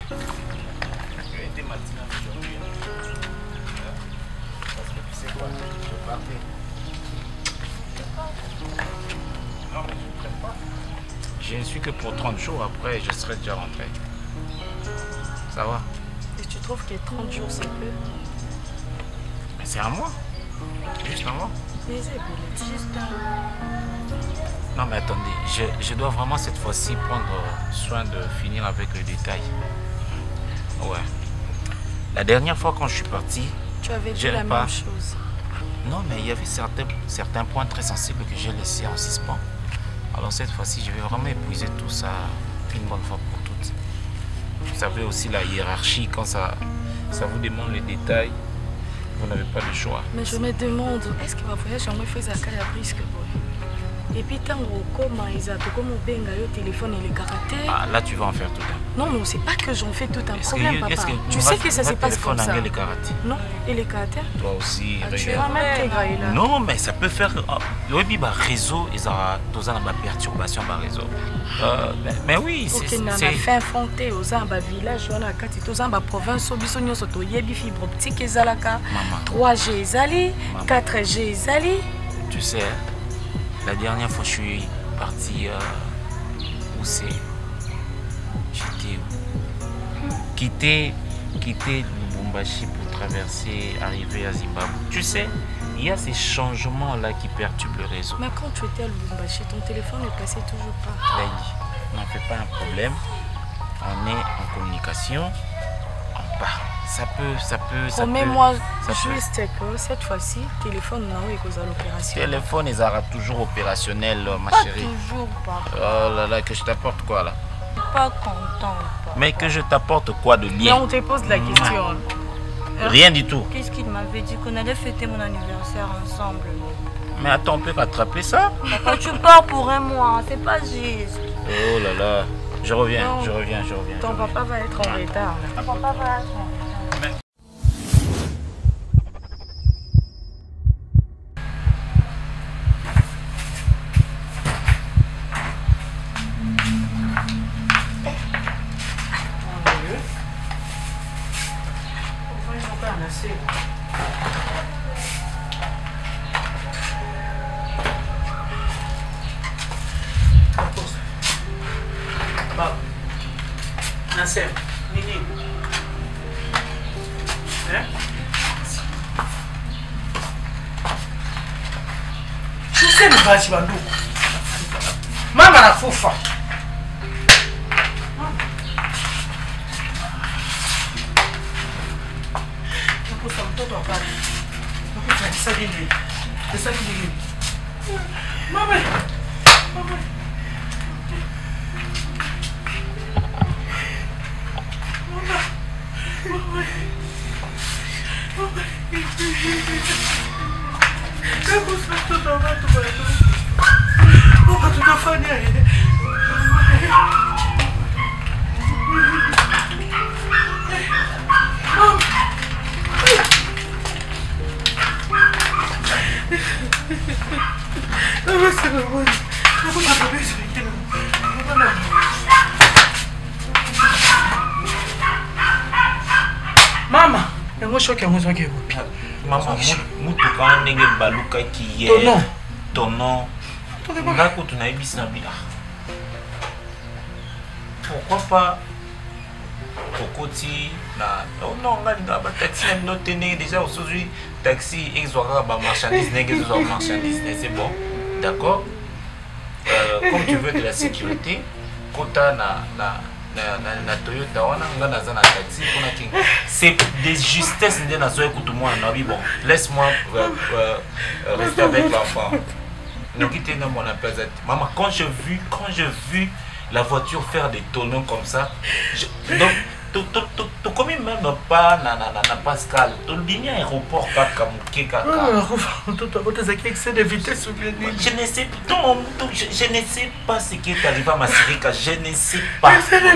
Tu as été matinal aujourd'hui. Parce que tu sais quoi, je partais. Non, mais je ne traite pas. Je ne suis que pour 30 jours, après je serai déjà rentré. Ça va? Et tu trouves que 30 jours c'est peu? Mais c'est à moi. Juste à moi. Mais c'est juste un... Non mais attendez, je dois vraiment cette fois-ci prendre soin de finir avec le détail. Ouais. La dernière fois quand je suis parti, tu avais dit la même chose. Non mais il y avait certains points très sensibles que j'ai laissés en suspens. Alors cette fois-ci, je vais vraiment épuiser tout ça une bonne fois pour toutes. Vous savez aussi la hiérarchie, quand ça vous demande les détails, vous n'avez pas le choix. Mais je me demande, est-ce que ma voyage en fait à risque? Et puis tant comment ils ont comme au benga le téléphone et les caractères. Ah là tu vas en faire tout un. Non non, c'est pas que j'en fais tout un problème papa. Tu sais que ça se passe comme ça. Les caractères. Non, et les caractères. Toi aussi. Tu vas mettre là. Non mais ça peut faire le réseau ils ont tous en perturbation par réseau. Mais oui, c'est fait fronté aux amba village on a kati tous en province biso nyonso to yebi fibre optique ezalaka 3G ezali 4G ezali. Tu sais, la dernière fois je suis parti où c'est? J'étais où? Quitter Lubumbashi pour traverser, arriver à Zimbabwe. Tu sais, il y a ces changements-là qui perturbent le réseau. Mais quand tu étais à Lubumbashi, ton téléphone ne passait toujours pas. Lady, n'en fais pas un problème. On est en communication, on parle. Ça peut. Mais moi, juste que cette fois-ci, téléphone non est cause à l'opération. Téléphone, ils auront toujours opérationnel, ma chérie. Pas toujours, papa. Oh là là, que je t'apporte quoi là? Pas content, papa. Mais que je t'apporte quoi de lien? Mais on te pose la question. Rien du tout. Qu'est-ce qu'il m'avait dit qu'on allait fêter mon anniversaire ensemble? Mais attends, on peut rattraper ça? Papa, tu pars pour un mois, c'est pas juste. Oh là là, je reviens. Ton papa va être en retard. Ton papa va être en retard. Nasema nini? Tuseme basi banduku. Mama nafufa. Nakosa mtoto hapa. Nakosa tisabini. Mama. Mama, yango shoki yango zoki kopi. Mama, mutu quand ndenge baluka ki hier. Tonon. Ngako tunaibisi na bila. Pourquoi pas Kokoti na non ngani na ba taxi na note ndenge déjà aujourd'hui taxi exoira ba marchandise ndenge zo marchandise c'est bon. D'accord? Comme tu veux de la sécurité, kota na Toyota wana ngana za na taxi pona king. C'est des justesses ndenge na zo ekutu mwana na bi bon. Laisse-moi rester avec l'enfant. Ne quittez pas mon appel. Maman, quand j'ai vu la voiture faire des tonneaux comme ça, donc tu connais même pas na Pascal, tu ligne aéroport pas comme excès de vitesse. Je ne sais pas ce qui est arrivé à ma série, je ne sais pas.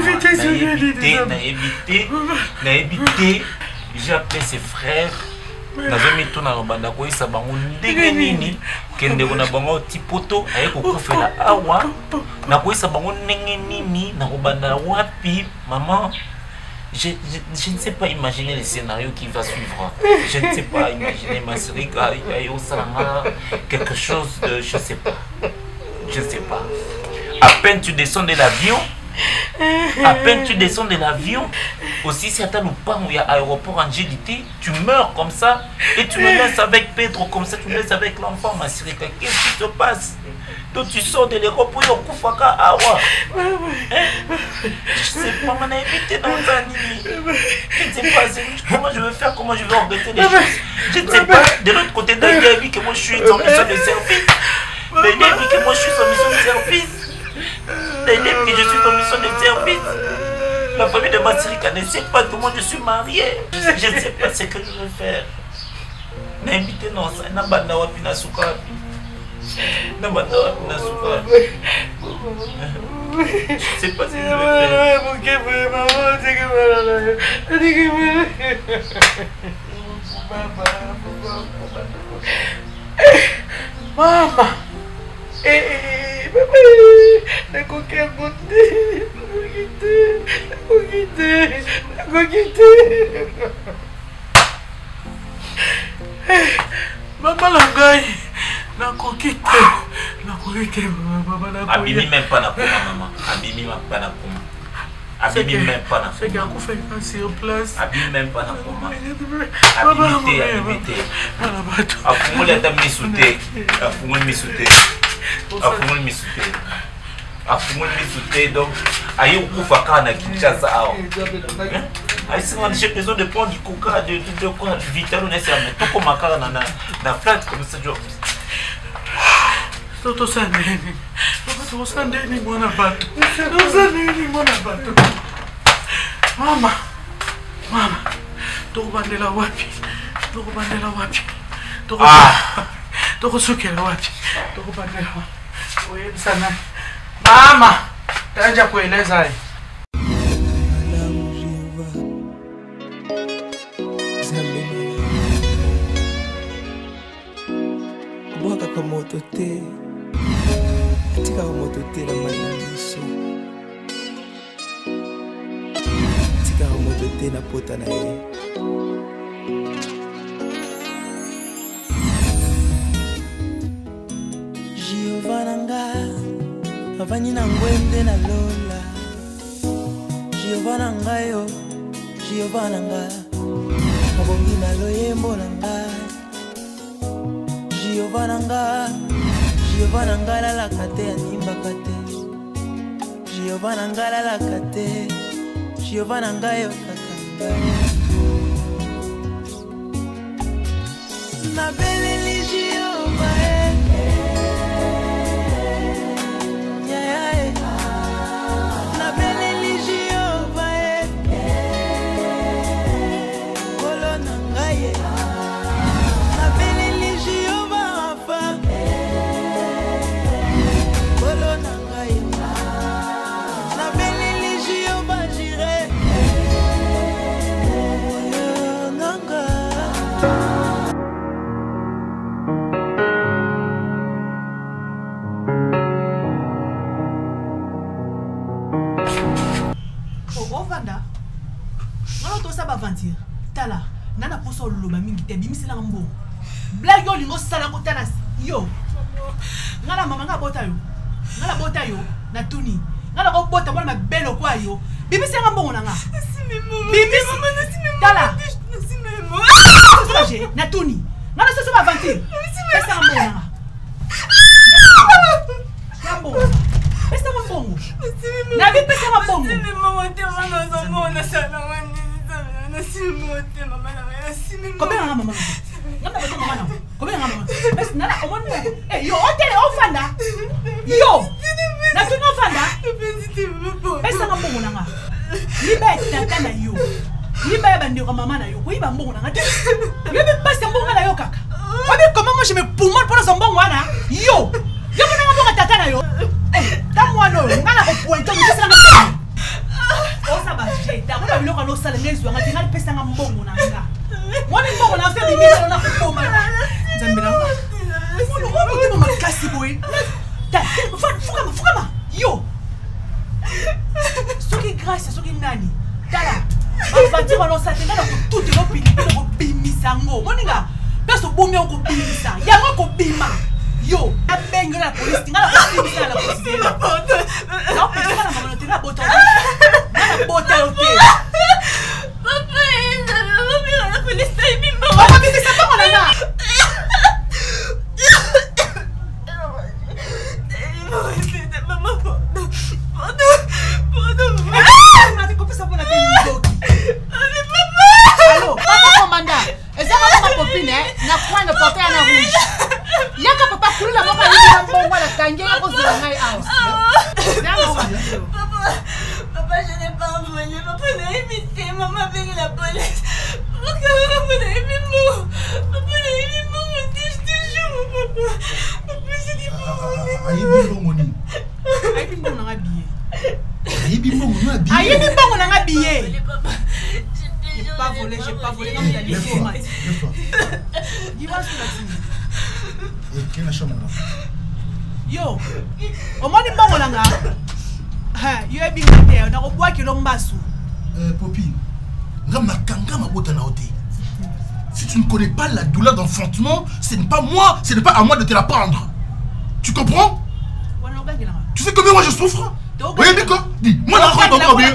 Na évité, j'ai appelé ses frères. Nazomi tuna robanda ko isa bango ndenge nini kende kuna bango tipoto ayeko kufela awa na ko isa bango ndenge nini na robanda wapi maman Je ne sais pas imaginer le scénario qui va suivre. Je ne sais pas imaginer ma série au Salanga, quelque chose de... Je ne sais pas. Je ne sais pas. À peine tu descends de l'avion, aussi si attends ou pas, où il y a aéroport en GDT, tu meurs comme ça, et tu me laisses avec Pedro comme ça, tu me laisses avec l'enfant, ma série. Qu'est-ce qui se passe? Donc tu sors de l'aéroport, je sais pas, on a évité dans Zanini. Je ne sais pas comment je vais faire, comment je vais organiser les choses. Je ne sais pas, de l'autre côté, il a dit que moi je suis en mission de service. Il a dit que moi je suis en mission de service. Il a dit que je suis en mission de service. La famille de Massirika ne sait pas comment je suis marié. Je ne sais pas ce que je vais faire. On a invité non, ça n'a pas de na souka. Je ne sais pas si je vais faire. Mama, Nako Maman Langai, Nako quitte, Abimi même pas na coma, maman. Abimi même pas na coma. Abimi même pas na coma. C'est qu'il y a un fait sur place. Abimi même pas na coma. Abimité. Afumule ata misute. Afumule misute. Donc, aïe ou kufa kana Kinshasa awa. Aïe, j'ai besoin de prendre du coca, de quoi, du vital, on essaie de mettre tout comme un cara dans la flat comme ça. Toto sandeni mwana bato. Mama, tokubandela wapi? Tokosukela wapi? Tokubandela wapi? Oyebisana. Mama, taja kueleza hii. Mwaka kwa moto te. Atika kwa moto te na mananiso. Atika kwa moto te na pota na ye. Giovanna nga avani na ngwende na lola. Giovanna nga yo. Giovanna nga mabongi na loyembo na nga. Giovanna ngala la kate animba kate. Giovanna ngala la kate. Giovanna ngayo kakanga. Na beleli Giovanna. Na beleli Giovanna. Kolona ngaye. Tala, nana poso loba mingi te bimisela mbo. Blague yo lingo sala ko tala yo. Ngala mama ngabota yo na tuni. Ngala ko bota mwana mabelo kwa yo. Bimisela mbo nga. Tala. Na tuni. Ngala soso ba vantir. Pesa mbo nga. Mbo. Pesa mbo. Na bi pesa mbo. Combien de maman? Combien de maman? Mais nana, au moins, yo, hôtel, ofanda. Yo, na tu n'ofanda. Mais ça m'a bon nanga. Libère tata na yo. Libère bandi ko maman na yo. Oui, ba bon nanga. Libère pas ça bon na yo kaka. Obi comment moi je me poumon pour son bon wana. Yo, yo na bon tata na yo. Ta moi no, ngala ko pointer mo ça na. Osa ba jeta, ko ba biloko no sala ngezo ngati ngali pesa nga mbongo na nga. Mwana mbongo na fe bimisa na kupoma. Nzambela. Mwana ko mo makasi boy. Ta, fukama. Yo. Soki grâce, soki nani. Tala. bati wana osatenga na kotuta elopilipili okobimisa yango moninga place obomi okobimisa yango okobima yo abengi na polisi tinga na kobimisa na polisi naopesa na mama note na bota na bota yote papa eza na polisi taibimba okobimisa mbango na nga Allô, papa commandant. Est-ce que ma copine n'a point de porter en rouge? Il y a que papa coule la maman à bon la tangue à cause de la night house. Papa, je n'ai pas volé. Papa n'a imité. Maman a venu la police. Papa n'a imité. Papa n'a imité. Je te jure, papa. Papa, je n'ai pas volé. Aïe, bon, mon ami. Aïe, bon, on a habillé. Aïe, bon, on a habillé. Aïe, bon, on a habillé. J'ai pas volé, non, il y a des Lève-toi. Dis-moi ce que tu dis. Quelle est la chambre là? Yo, au moins il bon là. Yo est bien terre, on a rebois qui l'on bassou. Popi, si tu ne connais pas la douleur d'enfantement, ce n'est pas moi, ce n'est pas à moi de te la prendre. Tu comprends? Tu sais combien moi je souffre? Oui, d'accord. Dis, moi je ne comprends pas bien.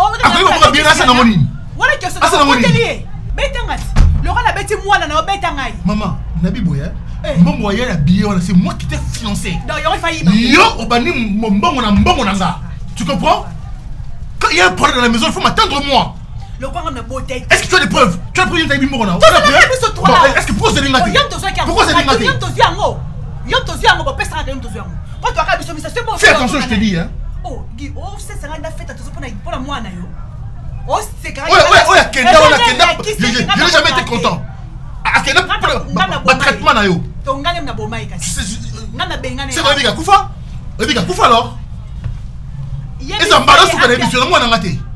Voilà que c'est un hôtelier. Laurent a bêté moi là, maman, Nabi Boya, mon moyen habillé, c'est moi qui t'ai financé. Non, il a failli. Yo, Obani, mon monanga. Tu comprends? Quand il y a un problème dans la maison, il faut m'attendre moi. Est-ce que tu as des preuves? Tu as pris une taille bimbo? Est-ce que pourquoi c'est l'ingati? Pourquoi c'est l'ingati? Fais attention, je te dis, hein. Oh, Guy, oh, c'est ça, on a fait attention pour la moine. Oh, c'est grave. Ouais, Kenda. Je n'ai jamais été content. À Kenda, pas traitement na yo. C'est vrai, Biga Koufa. Biga Koufa alors. Et ça m'embarrasse sur la émission, moi n'a raté.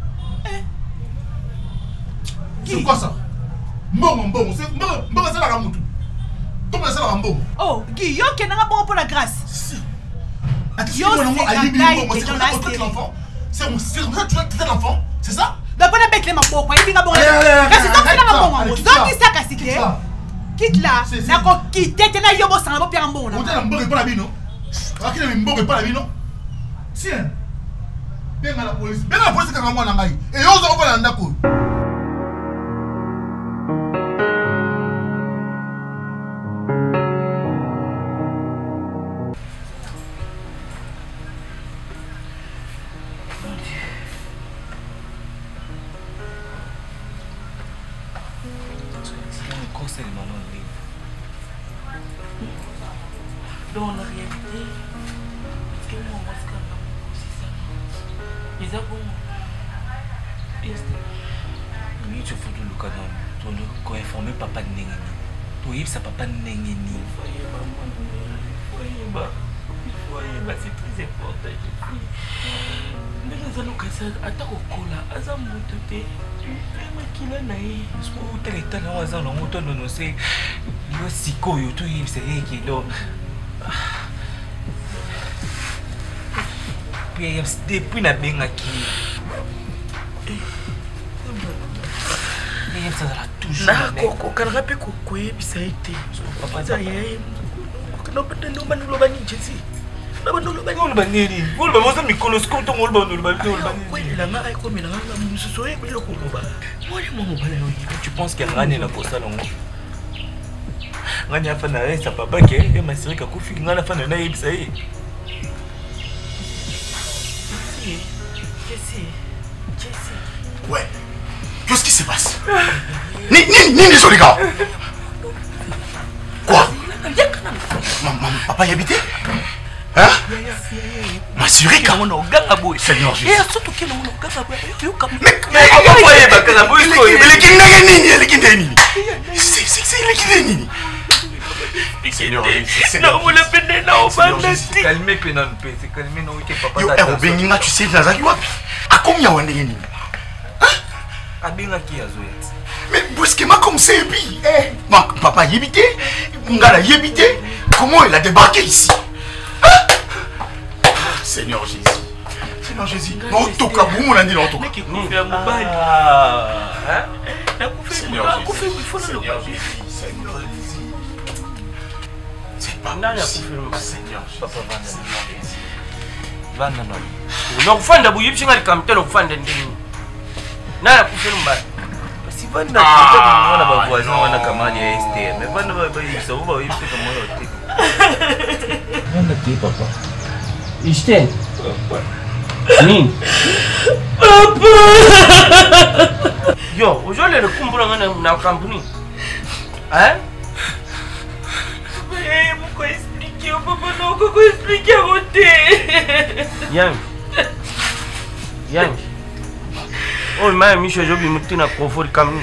C'est quoi ça? Bon, c'est la ramoutou. Comment c'est la rambo? Oh, Guy, yo, Kenda n'a pas pour la grâce. Attention, c'est comme ça que tu as quitté l'enfant, c'est ça? Donc on a bêté ma boque, il a bon. Quitte là, n'a pas quitté, t'es là, yobo sans un bon. On t'a pas la vie, non? À qui ne pas la vie, non? Tiens, bien à la police, quand on a maille. Et on s'en va dans d'accord. Dans la réalité, ce que moi, c'est ça. Les abons. Oui, tu fais le cadeau. Tu as informé papa de Nengeni. Tu as ça papa de Nengeni. Voyez, c'est très important. Mais les allocations, attends au cola, azam mototé. Makila nae. Ou tel état là, azam la moto non c'est. Yo siko yo tout il c'est qui do. Puis depuis na benga ki. Mais ça la toujours. Na koko kan rapé koko et puis ça a été. Papa ça y est. Kana pete no manulo bani jesi. Na manulo bani. Ngolo bani ni. Ngolo ba moza mikolo skoto ngolo ba. Oui, la mara ko mina ngala mususo e bilo ko ba. Moi mon mobile yo. Tu penses qu'elle gagne la posta longo? Ngani afana resta papa ke e masirika kufi ngala afana na yebisa e. Ouais. Qu'est-ce qui se passe? Ni les gars. Quoi? Papa y habitait? Hein? Masirika? Seigneur Jésus. Seigneur Jésus. Non, vous le prenez là, on va le calmer, c'est calmer, non, papa. Yo, Benina, tu sais, Nazaki, à combien on est? Hein? Mais brusquement comme c'est, puis, papa y habitait, Ngala y habitait, comment il a débarqué ici? Hein? Seigneur Jésus. Seigneur Jésus. Non, toka, vous m'en dit non, toka. Seigneur Jésus, Seigneur Jésus. C'est pas possible, Seigneur Jésus. Papa, Vanda no. Unokufanda buyipshi ngali kamtelo kufanda ndini. Naya kufela mbali. Si vanda kuja kumwona bavuazi wana kamali ya STM. Vanda baba yisa uba yipshi kama yote. Vanda ki papa. Ishte. Nini? Papa. Yo, ujole kumbura ngana na kampuni. Papa não vou explicar você. Yang. Oh, mas me chamou de muito na conforto caminho.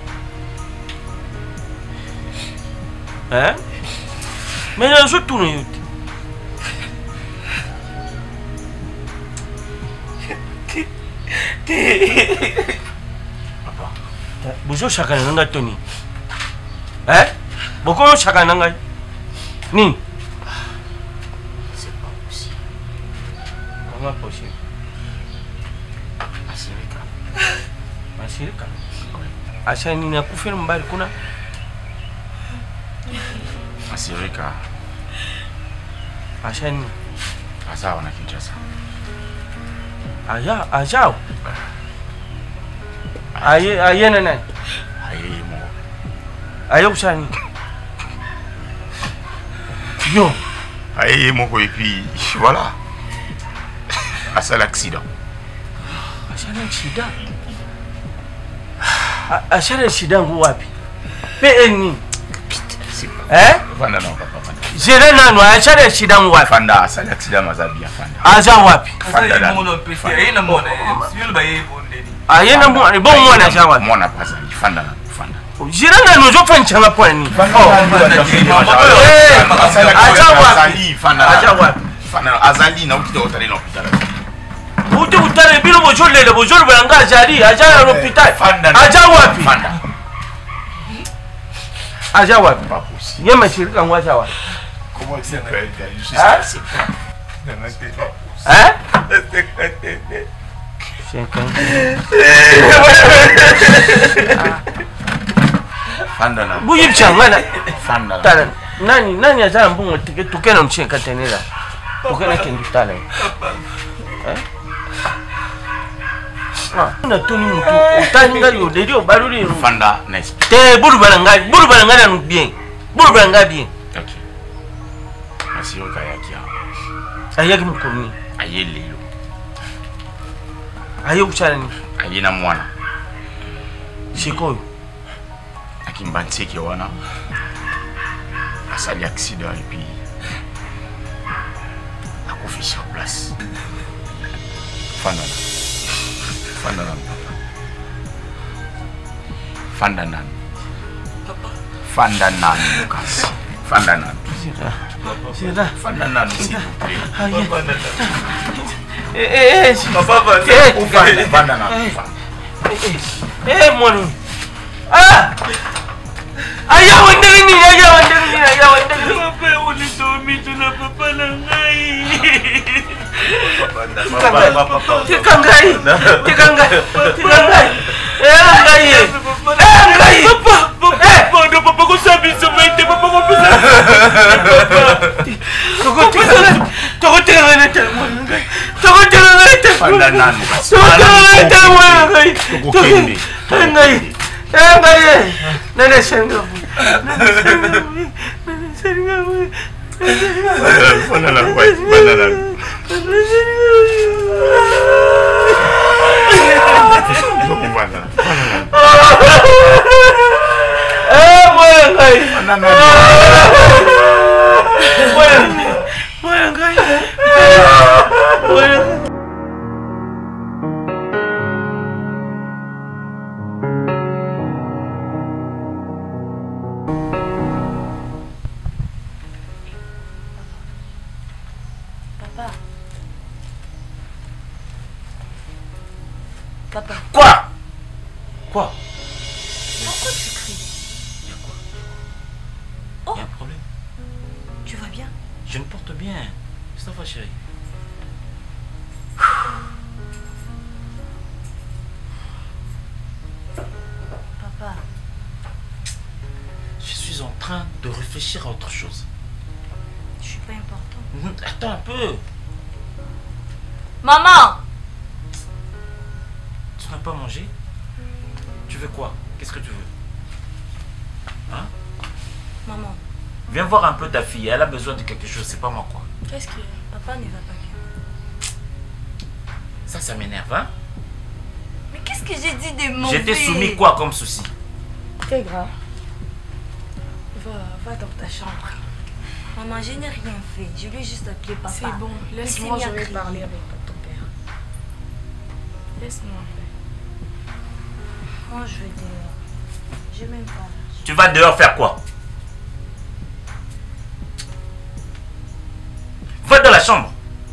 Mas eu sou tu não. Papa. Bojo chaka nanga Tony. Boko chaka nanga. Ni. Não é possível. Asirika. Asa nini akufira mbali kuna? Asirika. Asa nini? Asa wana Kinshasa. Ajao. Aye nani? Aye mo. Aye usani. Yo. Aye mo et puis voilà. Asa l'accident. Asa l'accident wapi? PNI. Fanda non papa. Jere nanu asa l'accident wapi? Fanda asa l'accident mazabia fanda. Aza wapi? Fanda da. Ayena mona. Sivyo baye bondeni. Ayena mona bon mona asa wapi? Mona pasa fanda na fanda. Jere nanu zo fanchanga pwani. Aza wapi? Fanda azali na ukito otale na hospital. Uti utale bilo bojole balanga azali aja na hospital. Aja wapi? Fanda. Aja wapi? Pas possible. Yema shirika ngwacha wapi? Comment c'est que je suis passé? Fanda na. Buyi changana. Fanda. Tala. Nani aja mbungo tukena mchenga tenela. Tukena kendutala. Na tuni mutu utani ngali odeli obaluli Fanda nice. Te bulu balanga no bien. Bulu balanga bien. OK. Merci au kayaki. Ayaki mkomi. Aye lelo. Aye uchani. Aye na mwana. Shikoyo. Akimbantseki wana. Asali accident et puis akufi sur place. Fanda. Fanda nan. Fanda nan. Papa. Fanda nan, Lucas. Fanda nan. Sira. Fanda nan, s'il vous plaît. Papa, Fanda nan. Monu. Aya wandeni. Papa, ulitomi tuna papa na ngai. Tikangai. Papa kusabi somete papa kupisa. Tokotela Fanda nan. Papa. Quoi? Pourquoi tu cries? Il y a quoi? Oh. Il y a un problème. Tu vas bien? Je me porte bien. Ça va, chérie. Papa. suis en train de réfléchir à autre chose. Je suis pas important. Attends un peu. Maman! Tu n'as pas mangé? Tu veux quoi? Qu'est-ce que tu veux? Hein? Maman. Viens voir un peu ta fille, elle a besoin de quelque chose, c'est pas moi quoi. Qu'est-ce que... Papa ne va pas bien. Ça m'énerve, hein? Mais qu'est-ce que j'ai dit de mauvais? Je t'ai soumis quoi comme souci? C'est grave. Va dans ta chambre. Maman, je n'ai rien fait. Je lui ai juste appelé papa. C'est bon, laisse-moi, je vais parler avec ton père. Laisse-moi en paix. Moi, je vais dehors. Je m'aime pas. Tu vas dehors faire quoi? Va dans la chambre.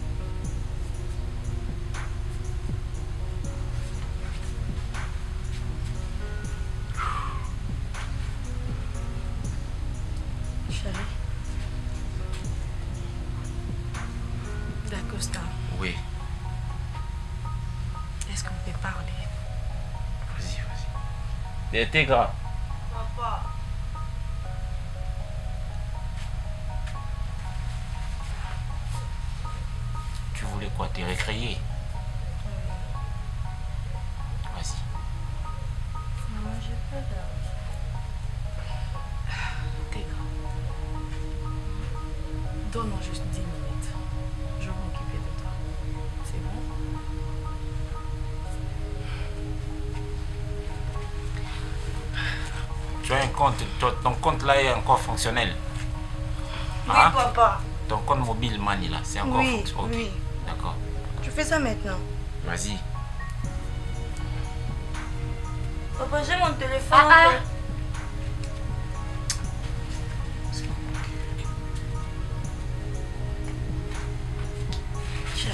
Chérie. D'Acosta. Oui. Est-ce qu'on peut parler? Vas-y. T'es grave. Papa. Tu voulais quoi? T'es récréé? Vas-y. Maman, j'ai peur. T'es grave. Donne-moi juste 10 minutes. Je vais m'occuper de toi. C'est bon? Tu as un compte, ton compte là est encore fonctionnel. Oui, Hein? papa. Ton compte mobile money là, c'est encore Oui, fonctionnel. oui. D'accord. Je fais ça maintenant. Vas-y. Papa, j'ai mon téléphone. Ah. Chérie,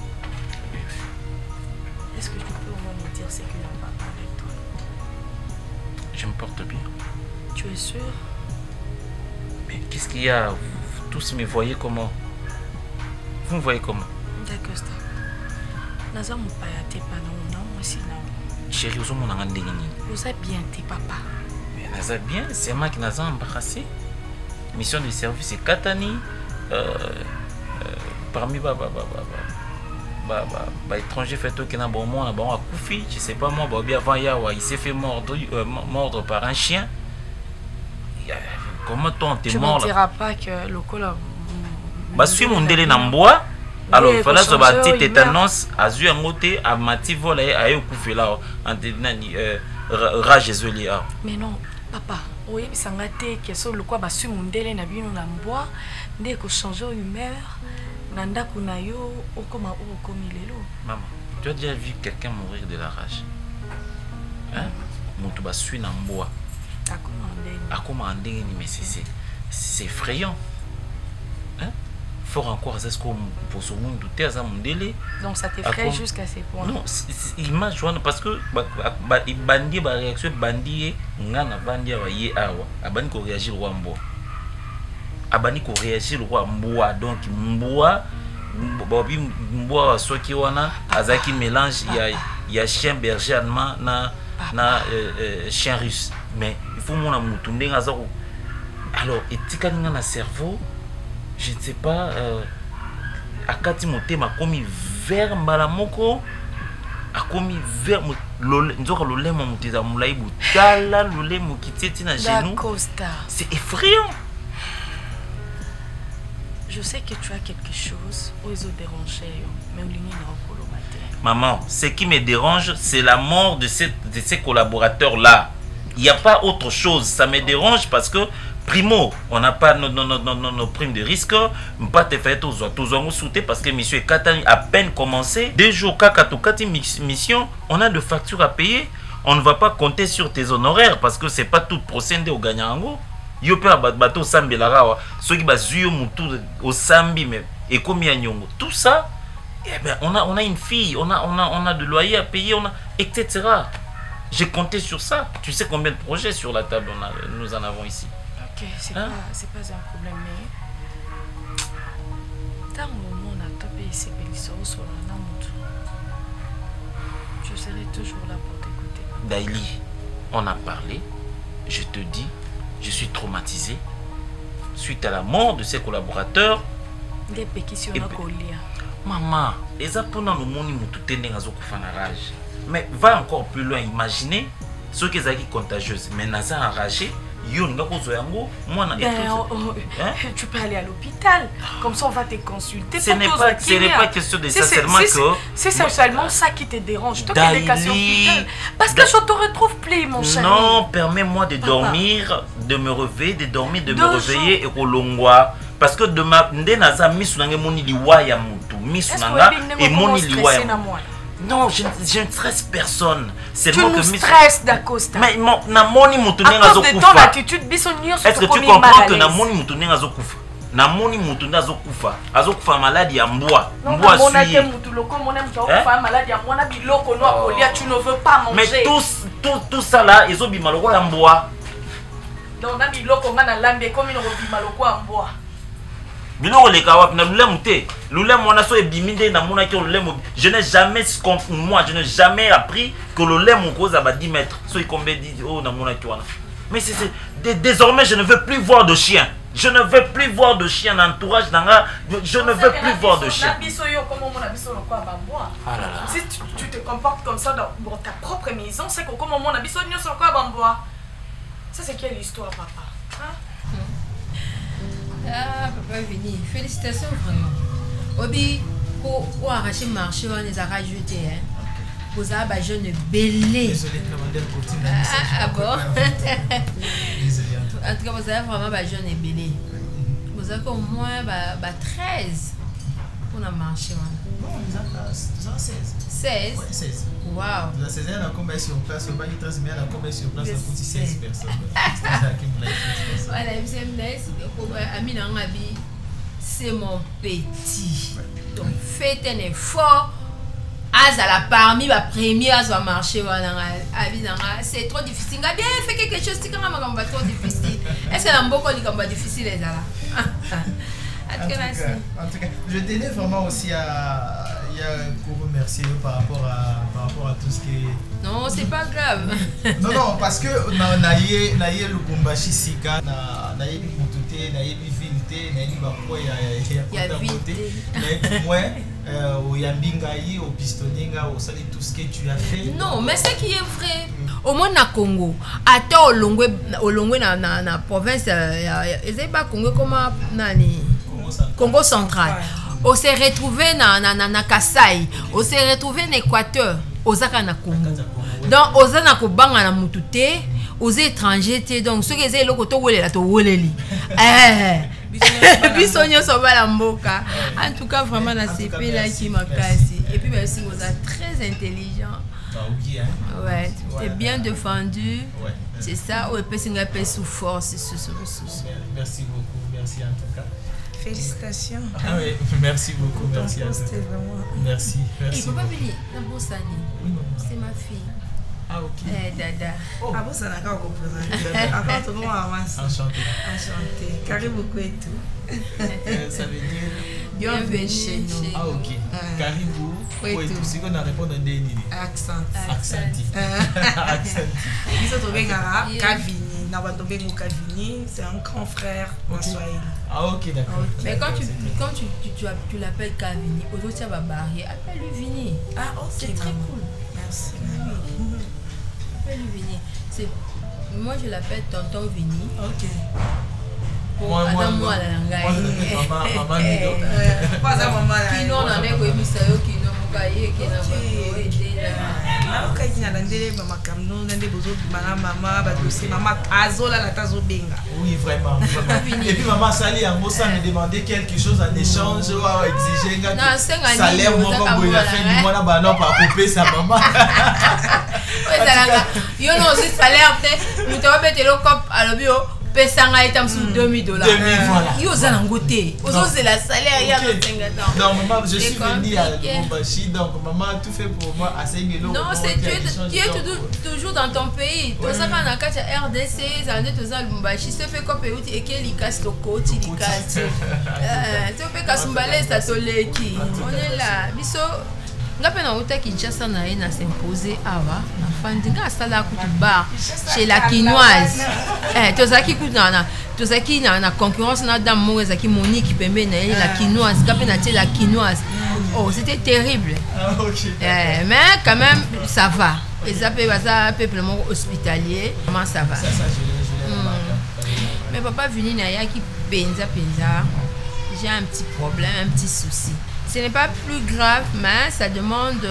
est-ce que tu peux au moins me dire ce qu'il en va avec toi? Je me porte bien. Tu es sûr? Mais qu'est-ce qu'il y a? Vous tous me voyez comment? Vous me voyez comment? D'accord, stop. Naza mupaya te pana una mwasi na. Chérie, vous avez un ndenge nini? Vous êtes bien tes papa. Mais naza bien, c'est moi qui naza embarrassé. Mission de service c'est Katani. Parmi étranger fait qui n'a bon moi bon à Koufi, je sais pas moi bien avant Yawa, il s'est fait mordre par un chien. Comment toi t'es mort là? Tu ne diras pas que le col a... Bah suis mon délai dans bois. Alors il fallait se battre tétanos azu un côté à mati volé à eu Koufi là en ténani rage zoli. Mais non, papa. Oui, ça m'a été que sur le quoi bah suis mon délai n'a bien dans bois, dès que changer humeur. Nanda kunayo okoma okomi lelo. Maman, tu as déjà vu quelqu'un mourir de la rage? Hein? Mon ba suit dans bois. Akoma ndenge mais c'est effrayant. Hein? Fort encore est-ce qu'on pour ce monde douter à ça mon délai. Donc ça t'effraie jusqu'à ces points. Non, image joie parce que bandi ba réaction bandi ngana bandi wa ye awa abani ko réagir roi mbo. Abani ko réagir roi mboa donc mboa bobi mboa soki wana azaki mélange ya chien berger allemand na chien russe mais il faut mon mutu ndenga zako alors etika ninga na cerveau je ne sais pas akati motema komi vert mbala moko akomi vert nzoka lolemo mutiza mulaibu tala lolemo kititi na genou c'est effrayant. Je sais que tu as quelque chose aux autres dérangés, mais au ligne maman, ce qui me dérange, c'est la mort de ces collaborateurs-là. Il n'y a pas autre chose. Ça me dérange parce que, primo, on n'a pas nos primes de risque. Pas te faire tous sauter parce que monsieur Katani a peine commencé. 2 jours, mission, on a de factures à payer. On ne va pas compter sur tes honoraires parce que c'est pas tout procédé au gagnant. Yo pe bateau sambi la rawa ceux qui bazuyo mutu au sambi mais et combien nyongo tout ça eh ben on a une fille on a de loyer à payer on a etc. J'ai compté sur ça. Tu sais combien de projets sur la table nous en avons ici. OK, c'est pas un problème mais tant moment on a tapé ces pélissos sur la mutu. Je serai toujours là pour t'écouter. Daily, on a parlé. Je te dis je suis traumatisé suite à la mort de ses collaborateurs. Maman, eza pona no moni mutu tende ngazo kufana rage. Mais va encore plus loin, imaginez ce qui est contagieuse. Mais naza enragé, yo nga ko zoyango, moi na tu peux aller à l'hôpital, comme ça on va te consulter. Ce n'est pas question de ça, seulement que c'est seulement ça qui te dérange. Toi qui es l'hôpital, parce que je te retrouve plus, mon chéri. Non, permets-moi de dormir, de me réveiller, de dormir, de me réveiller et kolongwa. Parce que demain, naza misu nanga moni liwa ya mutu, misu nanga et moni liwa ya. Non, je ne stresse personne. Tu nous stresses d'Acosta. Mais na moni mutu nenga zo kufa. À cause de ton attitude, bisonio sur est-ce que tu comprends que na moni mutu nenga zo kufa? Na moni mutu nenga zo kufa. Azo kufa maladie ya mbwa. Mbwa suye. Mon mutu loko mon aime kufa maladie ya mbwa na biloko no akolia, tu ne veux pas manger. Mais tout ça là, ezo bima loko ya mbwa. Donc na biloko ngana lambe comme une bima loko ya mbwa. Biloko le kawap na lulemu te. Lulemu wana so ebiminde na mona ki lulemu. Je n'ai jamais je n'ai jamais appris que le lulemu cause à 10 mètres. So il combien dit oh na mona ki wana. Mais désormais je ne veux plus voir de chien. Je ne veux plus voir de chien dans l'entourage d'anga. Je ne veux plus voir de chien. Si tu te comportes comme ça dans ta propre maison, c'est que comme on a besoin de sur quoi bamboa. Ça c'est quelle histoire papa? Ah, papa Vini, félicitations vraiment. Obi, pour arracher le marché, on les a rajoutés. Vous avez un jeune belé. Désolé, commander ah bon? En tout cas, vous avez vraiment un jeune belé. Vous avez au moins 13 pour le marché. Non, nous avons 16. 16? Oui, 16. Wow. Nous avons 16 ans, on a combien sur place? On a combien sur place? On a 16 personnes. Voilà, c'est mon petit. Donc, faites un effort. Azala parmi ma première à marcher. C'est trop difficile. Bien, fait quelque chose qui est trop difficile. Est-ce que c'est beaucoup difficile? En tout cas, je tenais vraiment aussi à vous remercier par rapport à tout ce qui est... Non, c'est pas grave. Non, parce que naye Lubumbashi sika naye Mutute, naye Vilté, naye Bakwa ya côté. Mais moi au Yambingayi, au Pistoninga, au Sali, tout ce que tu as fait. Non, mais ce qui est vrai. Au moins na Congo, à au Longwe na province, ils pas Congo comme nani. Congo central. On s'est retrouvé na Kasai, on s'est retrouvé en Équateur, aux na Congo. Donc aux na Kobanga na Mutute, aux étrangers donc ceux qui étaient là koto wolela to woleli. Bisonyo soba la mboka. En tout cas vraiment na CP là qui m'a cassé. Et puis merci, vous êtes très intelligent. Ouais, tu es bien défendu. Ouais. C'est ça, ou peut singa pe sous force Merci beaucoup, merci en tout cas. Félicitations. Ah oui, merci beaucoup, merci à vous. Merci. Il faut pas venir, c'est ma fille. Ah ok. Dada. Ah bon, ça n'a qu'à représenter. Encore tout le monde avance. Enchanté. Enchanté. Karibu et tout. Ça veut dire bienvenue chez nous. Ah ok. Karibu kwetu. Si on a répondu à des accent. Ils sont tombés à Kavini. C'est un grand frère en Swahili. Ah ok, d'accord. Mais quand tu l'appelles Kavini, aujourd'hui tu vas barrer, appelle-lui Vini. Ah ok. C'est très cool. Merci. Appelle-lui Vini. Moi je l'appelle Tonton Vini. Ok. Moi la maman Nido. Pas ça maman là. Qui non on est comme ça qui non mukaye qui na ba aider là. Ah ok qui na ndele mama kamno ndele bozo maman ba dossier maman azola la tazo benga. Oui vraiment. Et puis maman Sali yango ça me demandait quelque chose en échange ou exiger un salaire moi comme il a fait du mois ba non pas couper sa maman. Yo non aussi salaire te nous te va mettre le cop à le bio. Pesanga itam sous $2000. Voilà. Yo za ngoté. Ozo c'est la salaire il y a 50 ans. Non maman, je suis venue à Lubumbashi donc maman a tout fait pour moi à 5 000 €. Non, c'est tu es toujours dans ton pays. Toi ça quand na kati RDC, ça ne te za Lubumbashi, se fait comme pays et quel ikas toko ti likas. Tu peux kasumbalé ça toleki. On est là. Biso Ngape na uta Kinshasa na ye na s'imposer awa na fandi nga sala kutu bar chez la Quinoise. Tozaki kutu na tozaki na concurrence na dame mo ezaki Monique pembe na ye la Quinoise, ngape na la Quinoise. Oh, c'était terrible. Mais quand même ça va. Et ça peut être peuplement hospitalier. Comment ça va? Mais papa venu na ya qui penza. J'ai un petit problème, un petit souci. Ce n'est pas plus grave, mais ça demande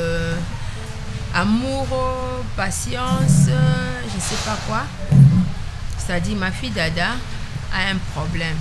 amour, patience, je ne sais pas quoi. C'est-à-dire, ma fille Dada a un problème.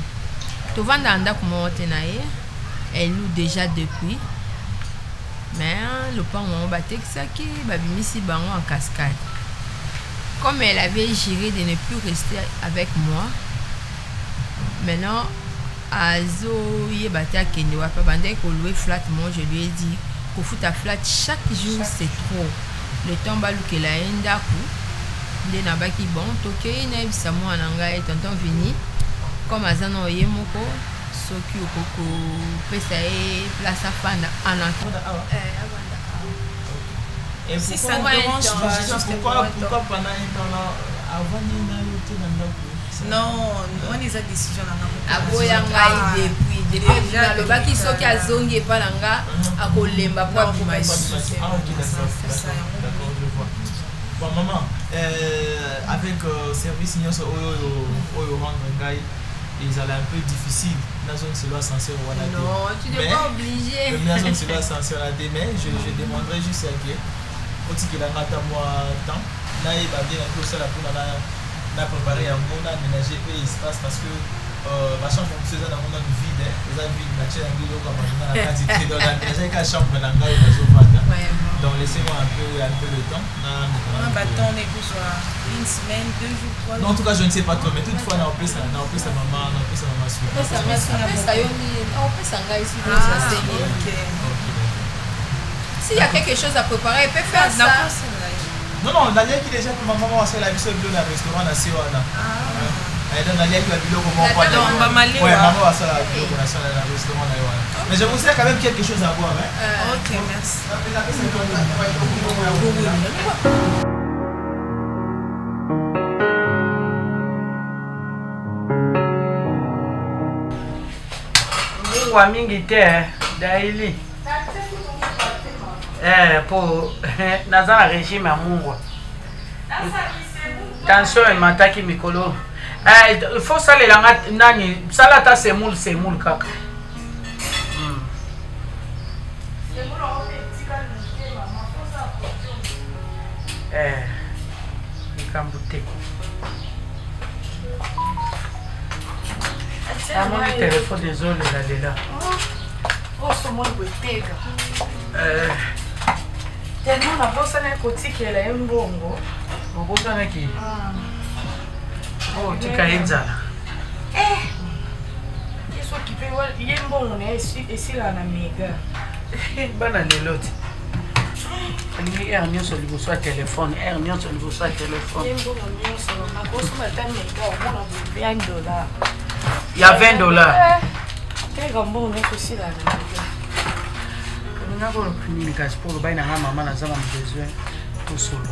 Elle loue déjà depuis. Mais le pan on battait que ça qui va en cascade. Comme elle avait juré de ne plus rester avec moi, maintenant, Azo yebate akende wa pa bandé ko louer flat, moi je lui ai dit ko futa flat chaque jour c'est trop. Le temps baluke la enda ku nde na baki bon toke na bisa mo ananga et tonton vini comme azano yemoko soki okoko pesa e place afanda anatoda et si ça ne dérange pas, pourquoi pendant un temps là avant de yote dans non, on les a décision là. Aboyanga depuis le baki soki azongi pa langa akolemba pour Ah ok, d'accord, je vois. Bon maman, avec service nyonso oyo rendre ngai, ils allaient un peu difficile. La zone c'est là censé voilà. Non, tu n'es pas obligé. La zone c'est là censé la demain, je demanderai juste à qui oti que la ngata moi temps. Là il va bien un peu ça la pour la préparer un bon aménager peu espace parce que ma chambre on faisait dans mon vide les vide la chaîne anglo comme on a quantité dans l'aménager qu'à chambre dans la donc laissez-moi un peu le temps on on est pour une semaine 2 jours 3 jours non en tout cas je ne sais pas trop mais toutefois on peut ça maman suivre s'il y a quelque chose à préparer elle peut faire ça. Non, Nalia qui déjà pour maman va faire la mission de la restaurant à Sewana. Et donc Nalia qui va bilo comment on va ouais, maman va faire la bio pour la restaurant à Sewana. Mais je vous sais quand même quelque chose à voir hein. OK, merci. Mungu mingi te daily. Pour naza na régime ya Mungu. Tension emataki mikolo. Il faut salela nani salata semoule kaka. Nikambute. Mon téléphone désolé là. Oh, ce monde est tellement la bosse n'a côté qu'elle est un bongo. Mon boss n'a qui? Oh, tu caïnza. Il soit qui peut voir, il est bon, on est ici là, la méga. Banane l'autre. Il y a un lien sur le téléphone. Il y a un lien sur le téléphone. Il y a un bon lien sur ma grosse matin, mais on a $20. Il y a $20. Quel grand bon, on est aussi là, la méga. Pour le bain à maman, nous avons besoin pour solo.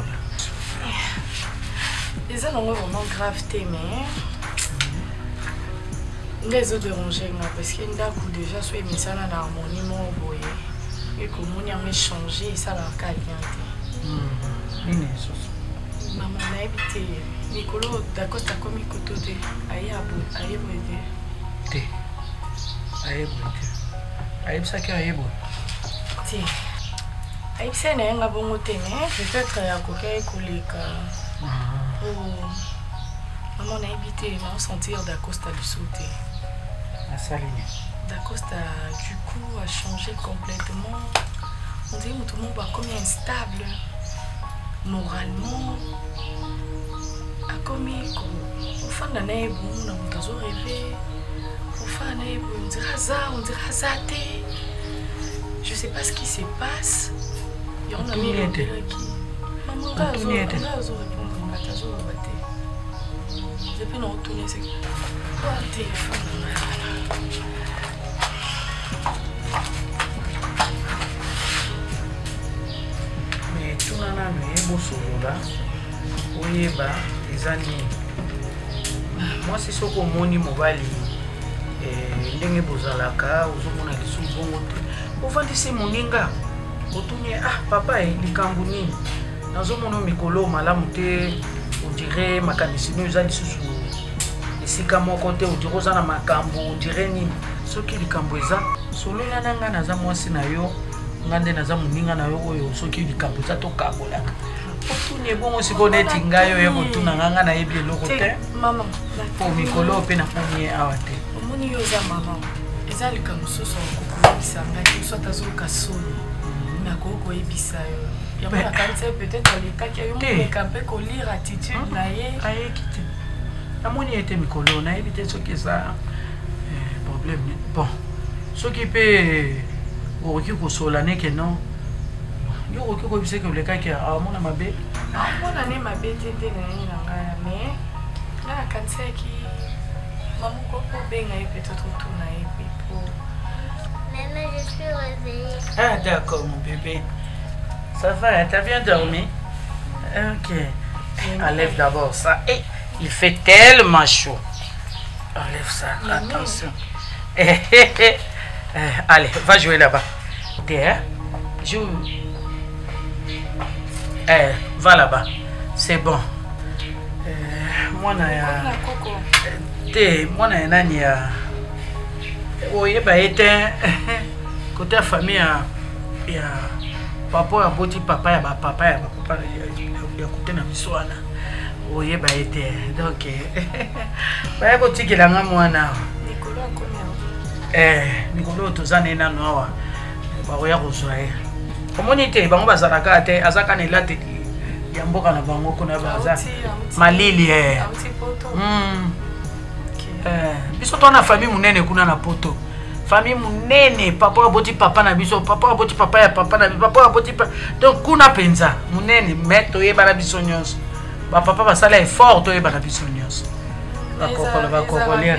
Les gens ont vraiment grave mais les autres dérangés parce qu'il y a déjà soit mis ça dans l'harmonie mon boy et comme on y a changé ça la qualité. Maman a habité Nicolo d'accord t'as comme Ikoto de aïe ça qui est bon. Aïe c'est un bon peut-être à coquet colika. Maman a habité on sentir d'Acosta du sauté. La saline. D'Acosta du coup a changé complètement. On dirait que tout le monde va comme instable moralement. A comme au fond d'un ébou on a toujours rêvé. Au fond d'un ébou on dirait hasardé. Je sais pas ce qui se passe. Il y en a mis le qui. Maman, on répondre à ta zone. Je peux nous retourner. C'est quoi le téléphone? bosolola oyeba ezani moi c'est ce que moni mobali ndenge bozalaka ozomona lisusu bongo te ovandisi moninga otunye papa likambo nini nazomona mikolo malamu te odire makanisi no eza lisusu esika moko te odire oza na makambo odire nini soki likambo eza solola na nga naza mwasi na yo nga nde naza moninga na yo oyo soki likambo eza tokabolaka otunye bongo sikoyo neti ngai oyo kotuna nga nayebi eloko te po mikolo mpe naponi ye awa te omoni yo eza mama eza likambo mosusu akokoyebisa ngai so atazoluka solo nakoki koyebisa yo yango nakanisa ye peut-être alekaki yo moleka mpe kolire attitude na ye ayeki te namoni ye te mikolo nayebi te soki eza problème bon soki mpe okoki kosola neke non yo okoki koyebisa ke olekaki amona mabe amona ne mabe te te na ye na ngai mais nga nakanisaki mamoko obenga ye peut-être otuna ye mpe po Maman, je suis réveillée. Ah d'accord mon bébé. Ça va, t'as bien dormi? Ok. Enlève d'abord ça. Et il fait tellement chaud. Enlève ça, attention. Allez, va jouer là-bas. T'es, joue. Va là-bas. C'est bon. Moi, nani oyeba ete côté ya famille ya papa ya boti papa ya papa ya papa ya côté na biso wana oyeba ete donc baya kotikela nga mwana mikolo tozana nano awa bakoya kozwa ye omoni te bango bazalaka te azaka na elateli ya mboka na bango kuna baza malili biso tona famille munene kuna na poto famille munene papa aboti papa na biso papa aboti papa ya papa na papa aboti donc kuna penza munene mais toyeba na biso nyonso ba papa basala effort toyeba na biso nyonso bakokola bakokolia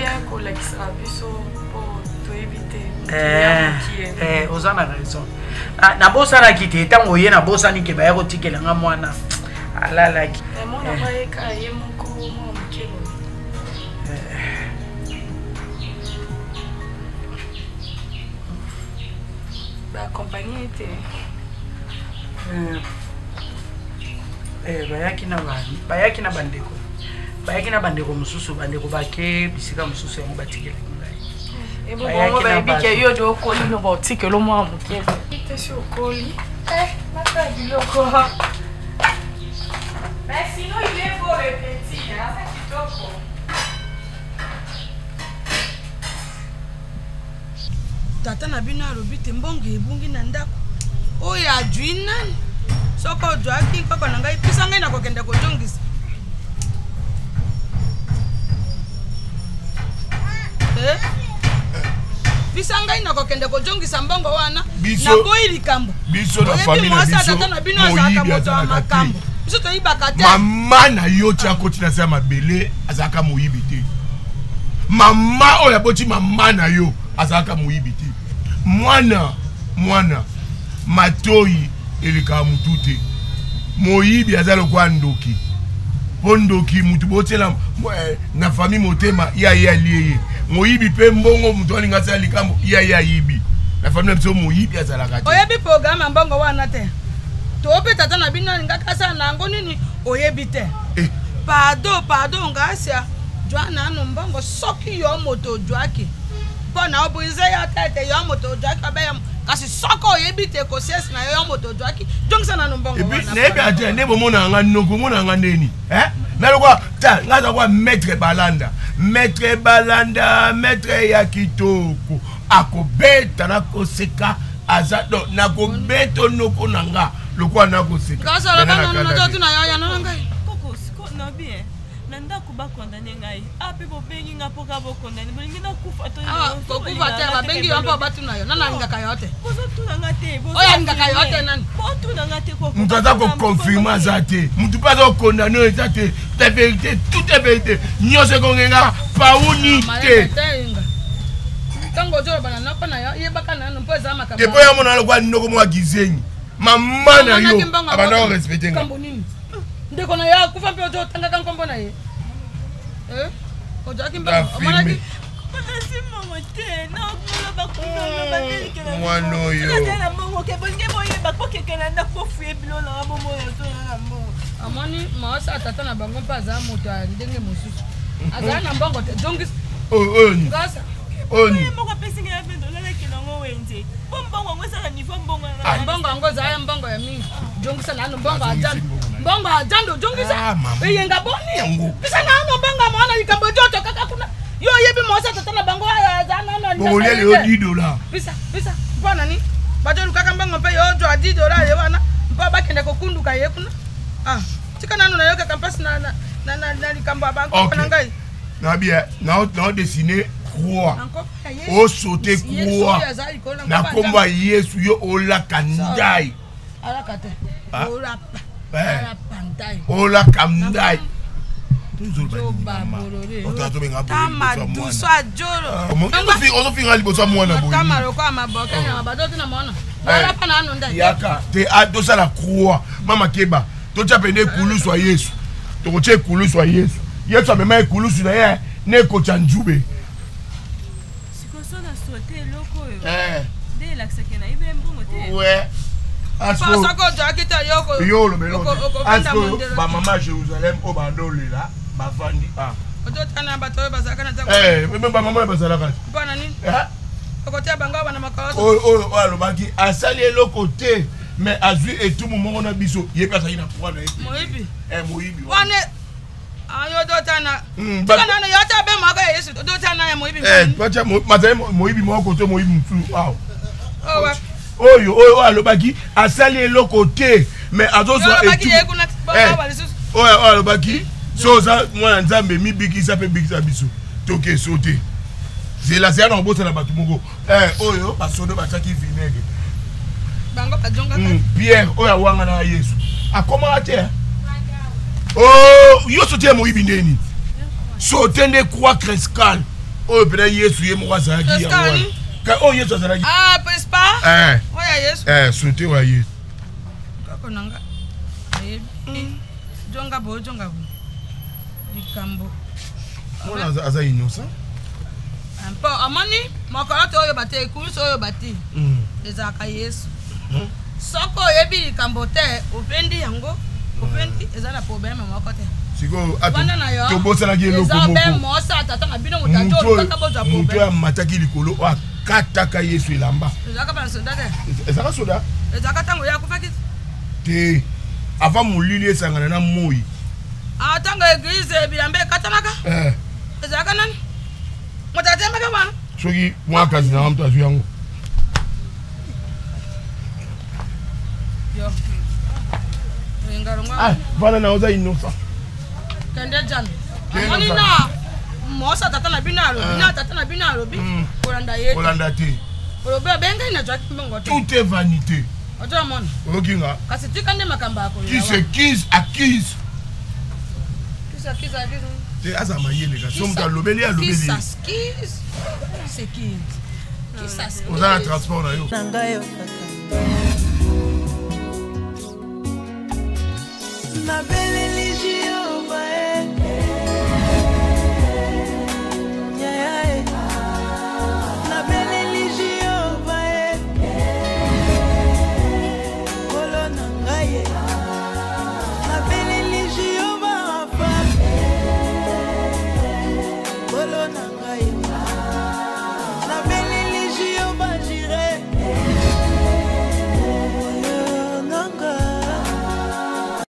ozana raison na bosana kite tango ye na bosani ke baya kotikela nga mwana alalaki compagnie était bayaki na bandeko mosusu bandeko bake bisika mosusu yango batikela ngai yo de okoli no baotikela mwa moke te si okoli nata biloko mais sinon il est beau le petit asa kitoko tata na bino alobi te mbongo ebungi na ndako oyo ajwi nani soko ojwaki koko na ngai pisa ngai nakokende kojongisa pisa ngai nakokende kojongisa mbongo wana nakoyi likambo biso na famille na biso tata na bino azalaka moto wa makambo biso toyibaka te mama na yo tia koti na se ya mabele azalaka moyibi te mama oyo aboti mama na yo azalaka moyibi te mwana matoyi eleka mutu te moyibi aza lokwa ndoki po ndoki mutu botela na famille motema ya liye moyibi pe mbongo mutu alinga asala likambo ya yibi na famille biso moyibi azalaka te oyebi programme mbongo wana te tope tata na bino alingaka asala nango nini oyebi te pardon ngasia jwana ano mbongo soki yo moto jwaki bona obuize ya tete yo moto jwaki abeya kasi soko oyebi te ko ses na yo moto jwaki donc ça na mbongo wana ebi nebi ate ne bomona nga noko mona nga neni na lokwa ta ngaza kwa maître maître ya kitoko akobeta na koseka azado na kobeto noko nanga lokwa na koseka kasi la bana na jotu na ya na ngai koko siko na bien nanda kuba condamner ngai ape bo bengi nga poka bo condamner bolingi na kufa to ko kufa te ba bengi yo batu na yo nana ngaka yote bozo tuna ngate bozo oya ngaka yote nani bo tuna ngate ko mutaza ko confirmer zate mutu pas ko condamner zate la vérité toute la vérité nyose ko ngenga pauni te tango jo bana na pana yo yebaka na no poza makamba te boya mona lokwa ndoko mwa gizenyi Maman na yo. Abana respecter nga. Ndeko na ya kufa mpe ojo tanga kan kombo na ye. Ojo akimba omanaki. Mwano yo. Amani maasa tata na bango paza moto ndenge mosusu. Azana na mbongo te donc oni. Gasa. Oni. Mbongo pesi ngi ape dolala kilongo wenze. Mbongo ngwesa na niveau mbongo. Mbongo ngoza ya mbongo ya mingi. Donc sana no mbongo ajando. Mbongo ajando donc isa. Yenga boni. Bisa na no mbongo mwana ikambo joto kaka kuna. Yo yebi mosa tata na bango azana no. Bongo le $10. Bisa. Bwana ni. Bajo lukaka mbongo pe yo jo $10 ye wana. Mpa bakende kokunduka ye kuna. Tika nanu na yoka campus na likambo abanko na ngai. Na bien, na dessiner croix. O sauter croix. Na komba Yesu yo ola kandai. Ala kate. Ola. Pandai. Ola kandai. Tama douce adjoro. On finira liboso mwana boyi. Tama roko maboka na badote na mwana. Wala pa na nunda. Yaka, te adosa la croix. Mama Keba. Tocha pende kulusu wa Yesu. Tokoche kulusu wa Yesu. Yesu amema kulusu na ye ne ko chanjube. Sikoso na sauter loko yo. De la sekena ibe mbongo te. Ouais. Asko sako jakita yoko. Yo lo melo. Asko ba mama Jérusalem o bandole la ba vandi Ojo tana bato bazaka na tako. Même ba mama bazala ka. Bana nini? Okotia bango bana makolo. Oh alobaki asali eloko te. Mais azui et tout moment on a biso yeba ça ina pour na Moibi. Moibi. Wane ayo dotana. Kana na yota be maga Yesu dotana ya Moibi. Pacha mazai Moibi mo koto Moibi mfu. Wow. Oh alobaki asali eloko te mais azozo et tout. Alobaki so ça moi nzambe mi bikisa pe bikisa biso. Toke sauter. C'est la séance en bosse na batu moko. Oyo basodo bataki vinaigre. Bango kajonga Pierre oya wanga na Yesu. Akoma ate. Oh, yo sotie Moibi ndeni. Sotende croix crescal. Oh, pena Yesu ye mo azaki ya wana. Ka Yesu azaki. Prespa? Oya Yesu. Sote wa Yesu. Kako nanga. Jonga bo. Likambo. Mwana aza innocent. Ampo amani makarato oyo bate kuso oyo bati. Ezaka Yesu. Soko yebi likambo te opendi yango. Opendi ezana problème moko te. Siko to bosa na gelo ko moko. Ezaba mosa tata na bino mutajo kaka boza problème. Muto ya mataki likolo o kataka Yesu elamba. Ezaka ba soda te. Ezaka soda. Ezaka tango ya kufaki. Te avant mulili esangana na moi. Tango église bilambe katanaka. Ezaka nani? Mutatemba kama. Soki mwaka zina mtu azu yango. Yo. Ngaronga. Bana na oza innocent. Kende jan. Amoni na. Mosa tata na binalo, bina tata na binalo bi. Olanda ye. Olanda te. Olobe benga ina jaki mbongo te. Tout est vanité. Ojo mon. Okinga. Kasi tikande makamba ko. Qui se quise acquise. Qui se quise acquise. Te azama yele ka somta lobeli a lobeli. Qui s'askise. C'est qui? Qui s'askise. On a un transport na yo. Nangayo na beleli Jehova na beleli Jehova kolo nangaye na beleli Jehova kolo nangaye